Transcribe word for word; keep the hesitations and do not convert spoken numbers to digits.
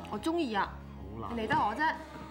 我中意啊， 好難。 你理得我啫。